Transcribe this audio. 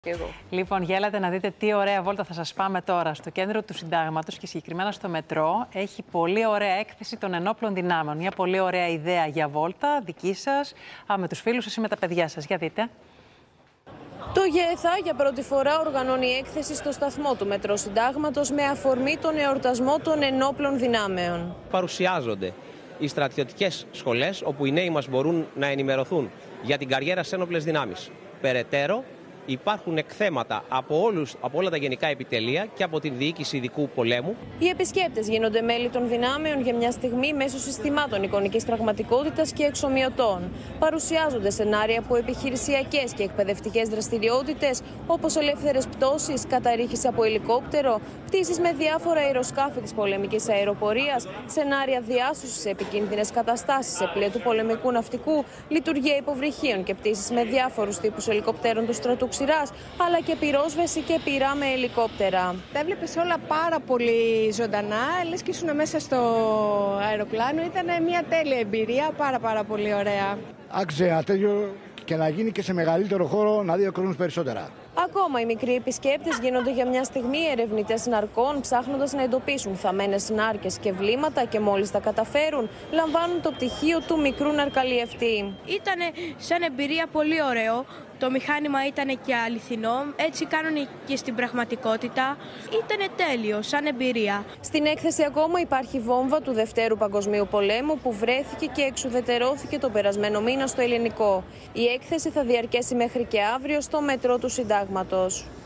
Λοιπόν, γέλατε να δείτε τι ωραία βόλτα θα σας πάμε τώρα. Στο κέντρο του Συντάγματος και συγκεκριμένα στο μετρό έχει πολύ ωραία έκθεση των ενόπλων δυνάμεων. Μια πολύ ωραία ιδέα για βόλτα, δική σας, με τους φίλους σας ή με τα παιδιά σας. Για δείτε. Το ΓΕΘΑ για πρώτη φορά οργανώνει έκθεση στο σταθμό του Μετρό Συντάγματος με αφορμή τον εορτασμό των ενόπλων δυνάμεων. Παρουσιάζονται οι στρατιωτικές σχολές όπου οι νέοι μας μπορούν να ενημερωθούν για την καριέρα σε ένοπλες δυνάμεις. Περαιτέρω, υπάρχουν εκθέματα από όλα τα γενικά επιτελεία και από την διοίκηση ειδικού πολέμου. Οι επισκέπτες γίνονται μέλη των δυνάμεων για μια στιγμή μέσω συστημάτων εικονικής πραγματικότητας και εξομοιωτών. Παρουσιάζονται σενάρια από επιχειρησιακές και εκπαιδευτικές δραστηριότητες, όπως ελεύθερες πτώσεις, καταρρίχηση από ελικόπτερο, πτήσεις με διάφορα αεροσκάφη της πολεμικής αεροπορίας, σενάρια διάσωσης σε επικίνδυνες καταστάσεις σε πλοία του πολεμικού ναυτικού, λειτουργία υποβρυχίων και πτήσεις με διάφορους τύπους ελικοπτέρων του στρατού ξηράς, αλλά και πυρόσβεση και πυρά με ελικόπτερα. Τα έβλεπες όλα πάρα πολύ ζωντανά, λες και ήσουν μέσα στο αεροπλάνο. Ήταν μια τέλεια εμπειρία, πάρα πολύ ωραία. Άξιζε ένα τέτοιο και να γίνει και σε μεγαλύτερο χώρο, να δει ο κόσμος περισσότερα. Ακόμα οι μικροί επισκέπτες γίνονται για μια στιγμή ερευνητές ναρκών, ψάχνοντας να εντοπίσουν θαμμένες νάρκες και βλήματα και μόλις τα καταφέρουν, λαμβάνουν το πτυχίο του μικρού ναρκαλιευτή. Ήτανε σαν εμπειρία πολύ ωραίο. Το μηχάνημα ήταν και αληθινό, έτσι κάνουν και στην πραγματικότητα. Ήτανε τέλειο, σαν εμπειρία. Στην έκθεση ακόμα υπάρχει βόμβα του Δευτέρου Παγκοσμίου Πολέμου που βρέθηκε και εξουδετερώθηκε το περασμένο μήνα στο ελληνικό. Η έκθεση θα διαρκέσει μέχρι και αύριο στο μετρό του Συντάγματος.